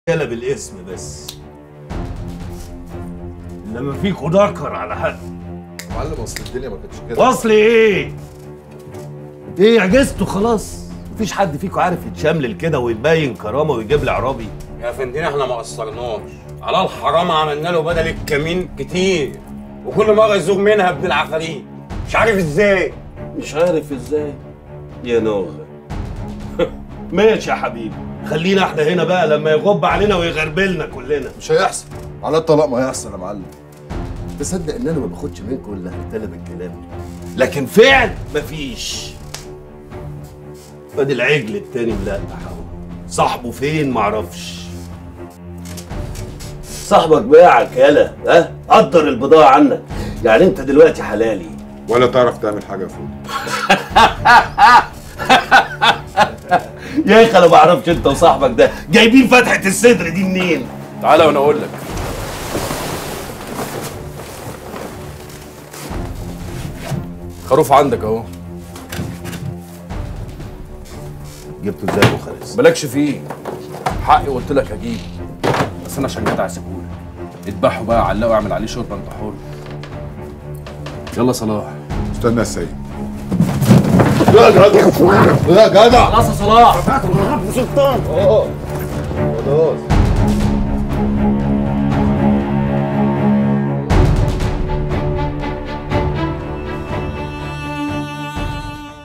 يلا بالاسم بس، انما فيكوا ذكر على حد. معلم اصل الدنيا ما كانتش كده. اصل ايه؟ ايه عجزتوا خلاص؟ مفيش حد فيكوا عارف يتشملل كده ويبين كرامه ويجيب لي عربي؟ يا فندينا احنا ما قصرناش على الحرام، عملنا له بدل الكمين كتير وكل مره يزوغ منها ابن العفاريت. مش عارف ازاي. مش عارف ازاي يا نوغه. ماشي يا حبيبي، خلينا احنا هنا بقى لما يغب علينا ويغربلنا كلنا. مش هيحصل على الطلاق، ما هيحصل يا معلم. تصدق ان انا ما باخدش منكم الا رجاله بالكلام، لكن فعل مفيش. ادي العجل التاني ملقح اهو، صاحبه فين معرفش. صاحبك باعك يالا، ها؟ قدر البضاعه عنك، يعني انت دلوقتي حلالي ولا تعرف تعمل حاجه يا فوق. يا اخي انا ما اعرفش انت وصاحبك ده جايبين فتحه الصدر دي منين؟ تعالى وانا اقول لك. خروف عندك اهو. جبته ازاي يا ابو خالد؟ مالكش فيه، حقي قلت لك هجيب، بس انا عشان جدع سيبهولك. اذبحه بقى، علقه واعمل عليه شوربه، انت حر. يلا صلاح. استنى يا سيد. يا جدع يا جدع خلاص يا صلاح. سلطان